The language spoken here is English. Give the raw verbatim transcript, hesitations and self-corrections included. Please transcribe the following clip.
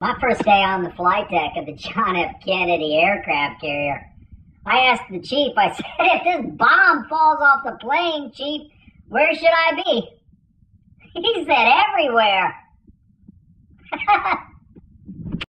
My first day on the flight deck of the John F. Kennedy aircraft carrier, I asked the chief, I said, if this bomb falls off the plane, chief, where should I be? He said, everywhere.